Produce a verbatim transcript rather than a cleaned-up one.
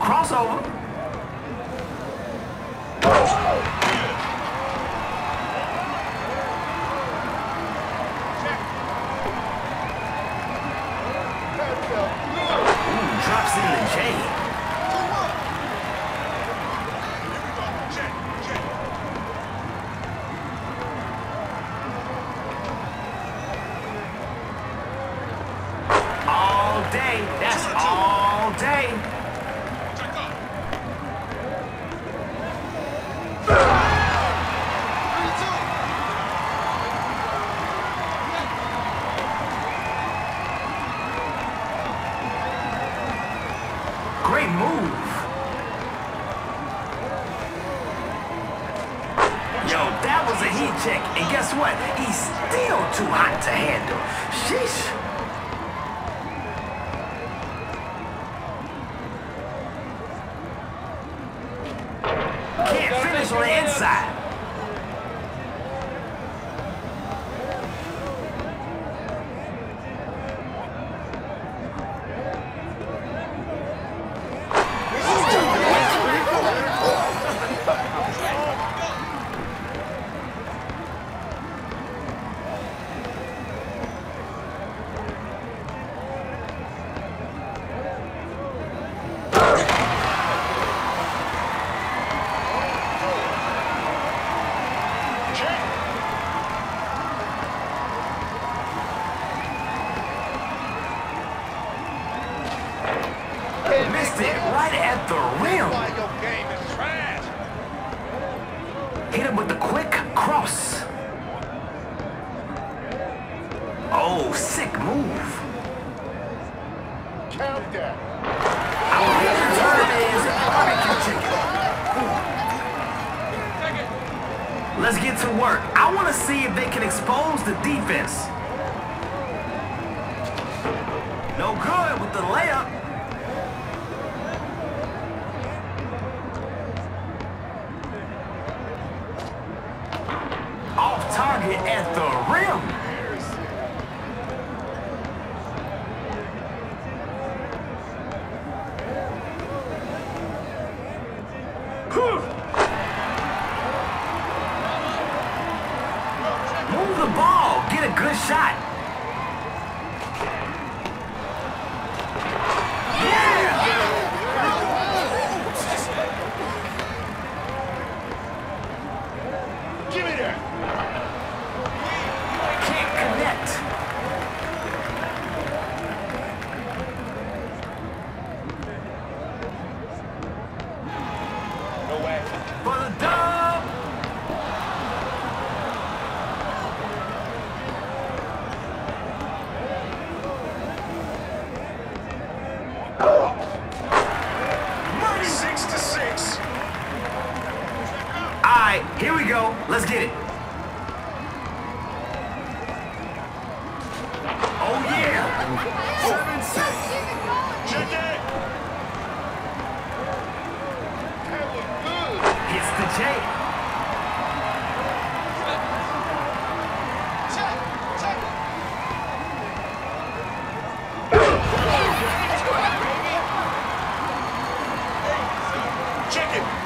crossover. Ooh, drops in the J. Day. That's all day. Great move. Yo, that was a heat check. And guess what? He's still too hot to handle. Sheesh. On the inside. Missed it right at the rim. Hit him with the quick cross. Oh, sick move. Count that. I believe the term is barbecue chicken. Let's get to work. I want to see if they can expose the defense. No good with the layup. Off target at the rim. Move the ball. Get a good shot. For the dub! Money! Six to six. All right, here we go. Let's get it. Oh yeah! Seven six. Check it. Hits the J. Check, check. Check it.